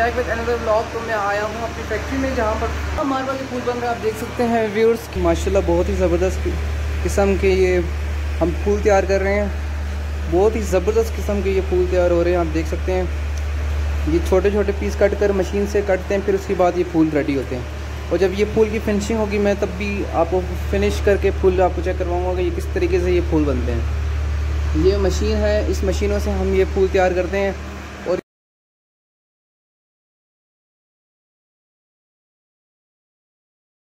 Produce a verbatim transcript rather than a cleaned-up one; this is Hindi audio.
Back with another vlog. तो मैं आया हूँ अपनी फैक्ट्री में जहाँ पर हमारे पास फूल बन रहा है। आप देख सकते हैं व्यूअर्स कि माशाल्लाह बहुत ही ज़बरदस्त किस्म के ये हम फूल तैयार कर रहे हैं। बहुत ही ज़बरदस्त किस्म के ये फूल तैयार हो रहे हैं। आप देख सकते हैं ये छोटे छोटे पीस कट कर मशीन से कटते हैं, फिर उसके बाद ये फूल रेडी होते हैं। और जब ये फूल की फिनिशिंग होगी मैं तब भी आपको फिनिश करके फूल आपको चेक करवाऊँगा कि ये किस तरीके से ये फूल बनते हैं। ये मशीन है, इस मशीनों से हम ये फूल तैयार करते हैं।